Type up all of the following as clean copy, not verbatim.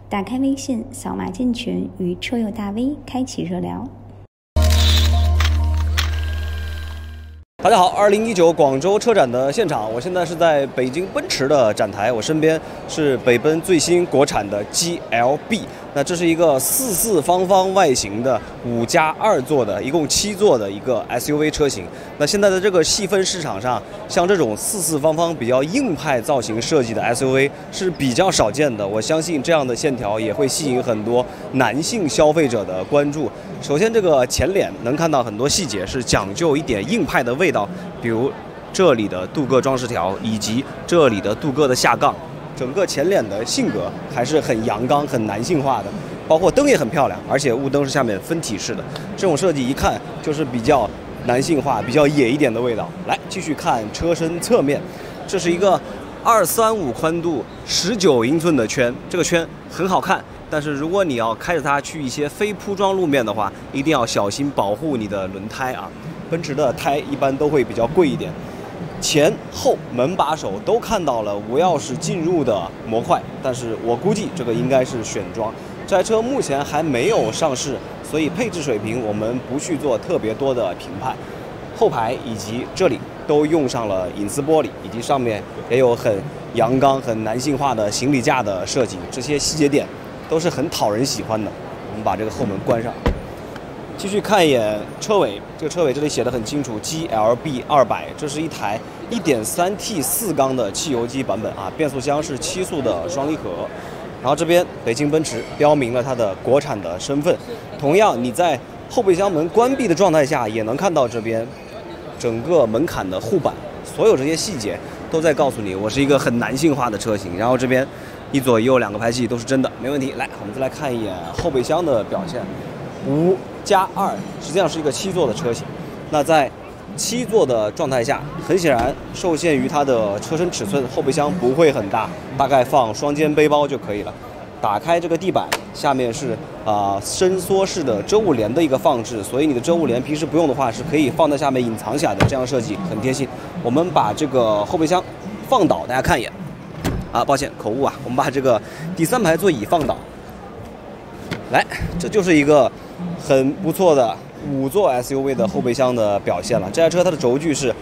打开微信，扫码进群，与车友大 V 开启热聊。 大家好，2019广州车展的现场，我现在是在北京奔驰的展台，我身边是北奔最新国产的 GLB。那这是一个四方方外形的5+2座的，一共7座的一个 SUV 车型。那现在的这个细分市场上，像这种四方方比较硬派造型设计的 SUV 是比较少见的。我相信这样的线条也会吸引很多男性消费者的关注。首先，这个前脸能看到很多细节是讲究一点硬派的味道，比如这里的镀铬装饰条，以及这里的镀铬的下杠。整个前脸的性格还是很阳刚、很男性化的，包括灯也很漂亮，而且雾灯是下面分体式的，这种设计一看就是比较男性化、比较野一点的味道。来，继续看车身侧面，这是一个235宽度、19英寸的圈，这个圈很好看。但是如果你要开着它去一些非铺装路面的话，一定要小心保护你的轮胎啊。奔驰的胎一般都会比较贵一点。前后门把手都看到了无钥匙进入的模块，但是我估计这个应该是选装。这台车目前还没有上市，所以配置水平我们不去做特别多的评判。后排以及这里都用上了隐私玻璃，以及上面也有很阳刚、很男性化的行李架的设计，这些细节点都是很讨人喜欢的。我们把这个后门关上。继续看一眼车尾，这个车尾这里写的很清楚 ，GLB 200，这是一台 1.3T 4缸的汽油机版本啊，变速箱是7速的双离合。然后这边北京奔驰标明了它的国产的身份。同样，你在后备箱门关闭的状态下，也能看到这边整个门槛的护板，所有这些细节都在告诉你，我是一个很男性化的车型。然后这边一左一右2个排气都是真的，没问题。来，我们再来看一眼后备箱的表现。5+2实际上是一个7座的车型，那在7座的状态下，很显然受限于它的车身尺寸，后备箱不会很大，大概放双肩背包就可以了。打开这个地板，下面是伸缩式的遮物帘的一个放置，所以你的遮物帘平时不用的话是可以放在下面隐藏起来的，这样设计很贴心。我们把这个后备箱放倒，大家看一眼抱歉口误啊，我们把这个第3排座椅放倒。来，这就是一个很不错的5座 SUV 的后备箱的表现了。这台车它的轴距是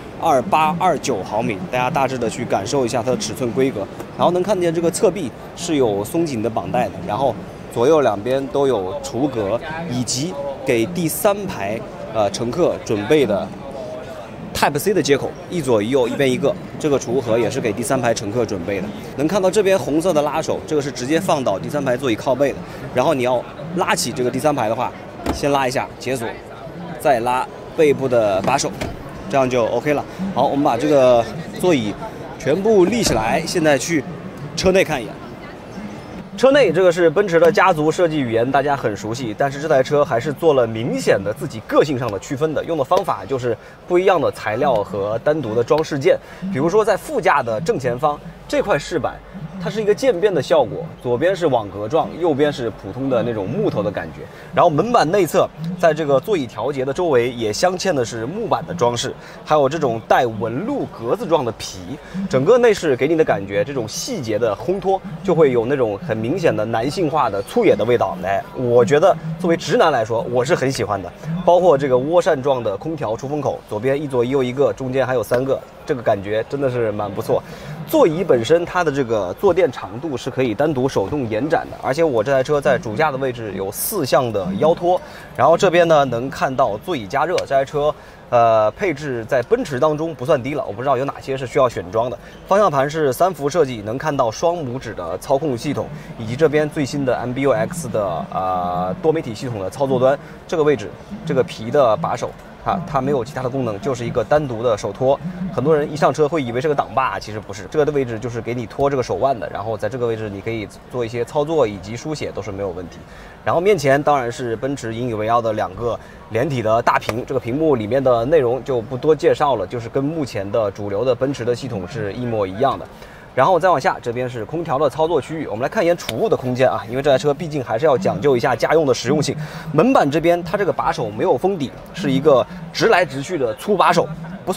2829毫米，大家大致的去感受一下它的尺寸规格。然后能看见这个侧壁是有松紧的绑带的，然后左右两边都有橱格，以及给第3排乘客准备的 Type-C 的接口，一左一右一边一个，这个储物盒也是给第3排乘客准备的。能看到这边红色的拉手，这个是直接放倒第3排座椅靠背的。然后你要拉起这个第3排的话，先拉一下解锁，再拉背部的把手，这样就 OK 了。好，我们把这个座椅全部立起来，现在去车内看一眼。车内这个是奔驰的家族设计语言，大家很熟悉，但是这台车还是做了明显的自己个性上的区分的，用的方法就是不一样的材料和单独的装饰件。比如说在副驾的正前方这块饰板，它是一个渐变的效果，左边是网格状，右边是普通的那种木头的感觉。然后门板内侧在这个座椅调节的周围也镶嵌的是木板的装饰，还有这种带纹路格子状的皮。整个内饰给你的感觉，这种细节的烘托就会有那种很明显的男性化的粗野的味道。来，我觉得作为直男来说，我是很喜欢的。包括这个涡扇状的空调出风口，左边一左一右一个，中间还有3个，这个感觉真的是蛮不错。座椅本身它的这个坐垫长度是可以单独手动延展的，而且我这台车在主驾的位置有4项的腰托，然后这边呢能看到座椅加热。这台车配置在奔驰当中不算低了，我不知道有哪些是需要选装的。方向盘是3幅设计，能看到双拇指的操控系统，以及这边最新的 MBUX 的多媒体系统的操作端。这个位置，这个皮的把手它没有其他的功能，就是一个单独的手托。很多人一上车会以为是个挡把，其实不是，这个的位置就是给你托这个手腕的，然后在这个位置你可以做一些操作以及书写都是没有问题。然后面前当然是奔驰引以为傲的2个连体的大屏，这个屏幕里面的内容就不多介绍了，就是跟目前的主流的奔驰的系统是一模一样的。然后再往下，这边是空调的操作区域，我们来看一眼储物的空间啊，因为这台车毕竟还是要讲究一下家用的实用性。门板这边它这个把手没有封底，是一个直来直去的粗把手，不错。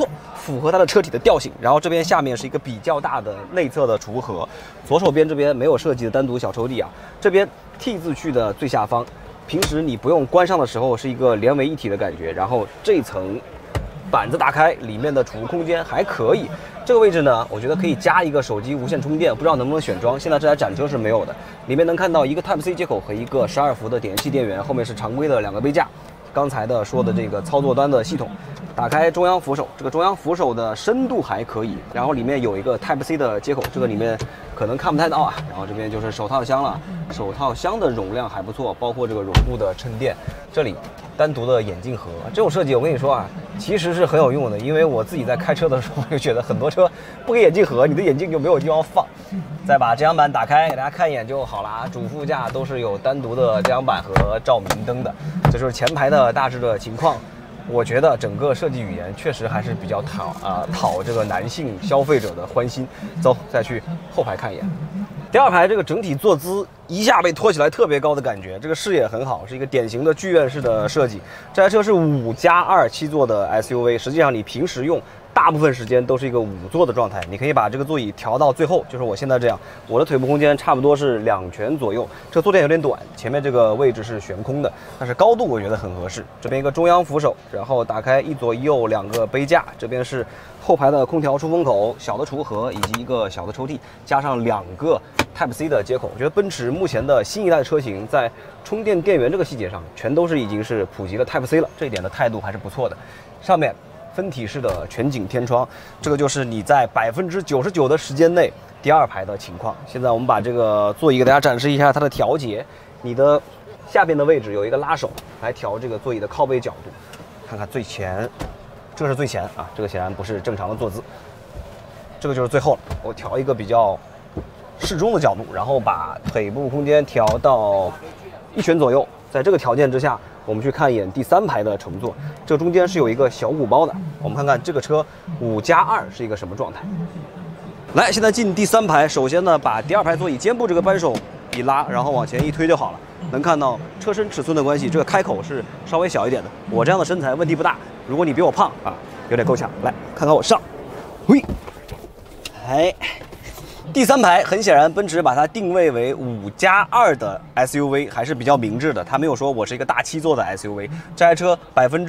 符合它的车体的调性。然后这边下面是一个比较大的内侧的储物盒，左手边这边没有设计的单独小抽屉啊，这边 T 字区的最下方，平时你不用关上的时候是一个连为一体的感觉。然后这层板子打开，里面的储物空间还可以。这个位置呢，我觉得可以加一个手机无线充电，不知道能不能选装。现在这台展车是没有的。里面能看到一个 Type C 接口和一个12伏的点烟器电源，后面是常规的2个杯架。刚才说的这个操作端的系统，打开中央扶手，这个中央扶手的深度还可以，然后里面有一个 Type C 的接口，这个里面可能看不太到啊。然后这边就是手套箱了，手套箱的容量还不错，包括这个绒布的衬垫，这里单独的眼镜盒，这种设计我跟你说啊，其实是很有用的，因为我自己在开车的时候就觉得很多车不给眼镜盒，你的眼镜就没有地方放。再把遮阳板打开，给大家看一眼就好啦。主副驾都是有单独的遮阳板和照明灯的，这就是前排的大致的情况。我觉得整个设计语言确实还是比较讨这个男性消费者的欢心。走，再去后排看一眼。第二排这个整体坐姿一下被托起来特别高的感觉，这个视野很好，是一个典型的剧院式的设计。这台车是5+27座的 SUV， 实际上你平时用大部分时间都是一个5座的状态，你可以把这个座椅调到最后，就是我现在这样，我的腿部空间差不多是2拳左右。这个坐垫有点短，前面这个位置是悬空的，但是高度我觉得很合适。这边一个中央扶手，然后打开一左一右2个杯架，这边是后排的空调出风口、小的储物盒以及一个小的抽屉，加上2个 Type C 的接口。我觉得奔驰目前的新一代车型在充电电源这个细节上，全都是已经是普及了 Type C 了，这一点的态度还是不错的。上面分体式的全景天窗，这个就是你在99%的时间内第二排的情况。现在我们把这个座椅给大家展示一下它的调节，你的下边的位置有一个拉手来调这个座椅的靠背角度，看看最前，这是最前啊，这个显然不是正常的坐姿，这个就是最后了。我调一个比较适中的角度，然后把腿部空间调到1拳左右。在这个条件之下，我们去看一眼第3排的乘坐，这中间是有一个小鼓包的。我们看看这个车5+2是一个什么状态。来，现在进第3排，首先呢，把第2排座椅肩部这个扳手一拉，然后往前一推就好了。能看到车身尺寸的关系，这个开口是稍微小一点的。我这样的身材问题不大，如果你比我胖啊，有点够呛。来看看我上，嘿，哎。第3排很显然，奔驰把它定位为5+2的 SUV， 还是比较明智的。它没有说我是一个大7座的 SUV。这台车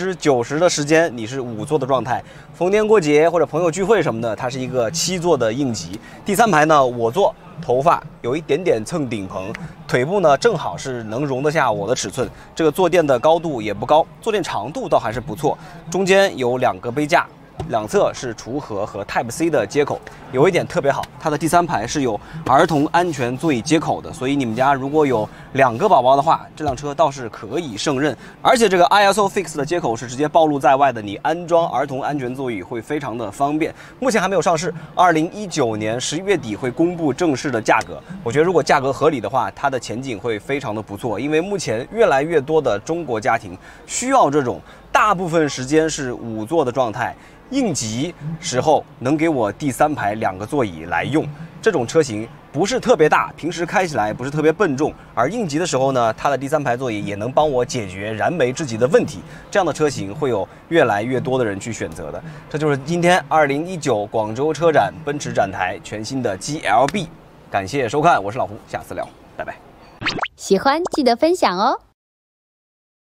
90%的时间你是5座的状态，逢年过节或者朋友聚会什么的，它是一个7座的应急。第3排呢，我坐，头发有一点点蹭顶棚，腿部呢正好是能容得下我的尺寸。这个坐垫的高度也不高，坐垫长度倒还是不错。中间有2个杯架。两侧是储物盒和 Type C 的接口，有一点特别好，它的第3排是有儿童安全座椅接口的，所以你们家如果有2个宝宝的话，这辆车倒是可以胜任。而且这个 ISOFIX 的接口是直接暴露在外的，你安装儿童安全座椅会非常的方便。目前还没有上市，2019年11月底会公布正式的价格。我觉得如果价格合理的话，它的前景会非常的不错，因为目前越来越多的中国家庭需要这种大部分时间是5座的状态。应急时候能给我第3排2个座椅来用，这种车型不是特别大，平时开起来不是特别笨重，而应急的时候呢，它的第3排座椅也能帮我解决燃眉之急的问题。这样的车型会有越来越多的人去选择的。这就是今天2019广州车展奔驰展台全新的 GLB。感谢收看，我是老胡，下次聊，拜拜。 喜欢记得分享哦。